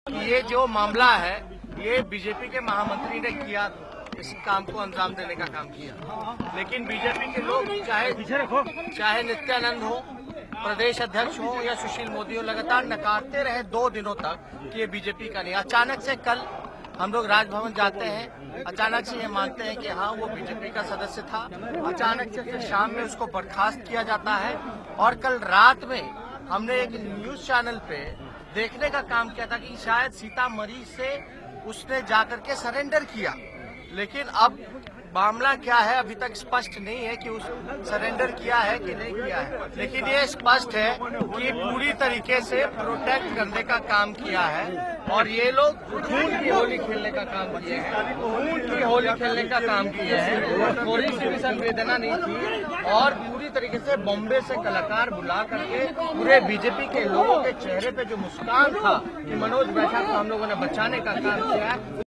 ये जो मामला है ये बीजेपी के महामंत्री ने किया, इस काम को अंजाम देने का काम किया, लेकिन बीजेपी के लोग चाहे नित्यानंद हो, प्रदेश अध्यक्ष हो या सुशील मोदी हो, लगातार नकारते रहे 2 दिनों तक कि ये बीजेपी का नहीं। अचानक से कल हम लोग राजभवन जाते हैं, अचानक से ये मानते हैं कि हाँ वो बीजेपी का सदस्य था, अचानक से फिर शाम में उसको बर्खास्त किया जाता है। और कल रात में हमने एक न्यूज चैनल पे देखने का काम किया था कि शायद सीतामढ़ी से उसने जाकर के सरेंडर किया, लेकिन अब मामला क्या है अभी तक स्पष्ट नहीं है कि उस सरेंडर किया है कि नहीं किया है, लेकिन ये स्पष्ट है कि पूरी तरीके से प्रोटेक्ट करने का काम किया है। और ये लोग खून की होली खेलने का काम किए हैं, खून की होली खेलने का काम किए हैं, थोड़ी सी भी संवेदना नहीं थी। और पूरी तरीके से बॉम्बे से कलाकार बुला करके पूरे बीजेपी के लोगों के चेहरे पे जो मुस्कान था कि मनोज बैठा को हम लोगों ने बचाने का काम किया है,